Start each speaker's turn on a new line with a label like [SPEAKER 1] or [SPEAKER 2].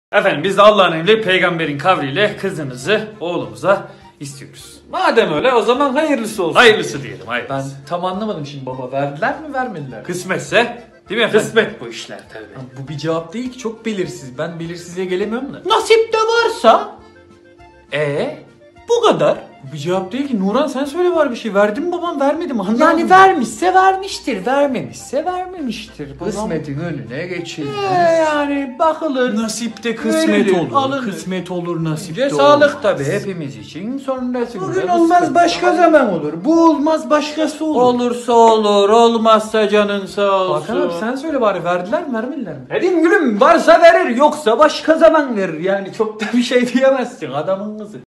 [SPEAKER 1] Efendim biz de Allah'ın emri peygamberin kavliyle kızınızı oğlumuza istiyoruz.
[SPEAKER 2] Madem öyle o zaman hayırlısı olsun.
[SPEAKER 1] Hayırlısı diyelim,
[SPEAKER 2] Ben
[SPEAKER 1] hayırlısı.
[SPEAKER 2] tam anlamadım şimdi baba. Verdiler mi vermediler mi?
[SPEAKER 1] Kısmetse değil mi efendim?
[SPEAKER 2] Kısmet bu işler tabii. Bu bir cevap değil ki, çok belirsiz. Ben belirsizliğe gelemiyorum da.
[SPEAKER 3] Nasip de varsa
[SPEAKER 2] Bu kadar. Bu bir cevap değil ki. Nuran sen söyle var bir şey. Verdi mi babam, vermedi mi? Anlamadım.
[SPEAKER 3] yani vermişse vermiştir, vermemişse vermemiştir. Babam-
[SPEAKER 2] Kısmetin önüne geçilmez.
[SPEAKER 3] Yani bakılır.
[SPEAKER 2] Nasipte kısmet
[SPEAKER 3] Verilir,
[SPEAKER 2] olur.
[SPEAKER 3] alınır.
[SPEAKER 2] Kısmet olur, nasipte
[SPEAKER 3] Önce
[SPEAKER 2] olur.
[SPEAKER 3] sağlık tabii hepimiz için. Sonrasında
[SPEAKER 2] Bugün
[SPEAKER 3] kısmet.
[SPEAKER 2] olmaz başka zaman olur. Bu olmaz başkası olur.
[SPEAKER 3] Olursa olur, olmazsa canın sağ olsun.
[SPEAKER 2] Hakan abi sen söyle bari, verdiler mi vermediler mi?
[SPEAKER 3] Dedim gülüm, varsa verir, yoksa başka zaman verir. Yani çok da bir şey diyemezsin adamın kızı.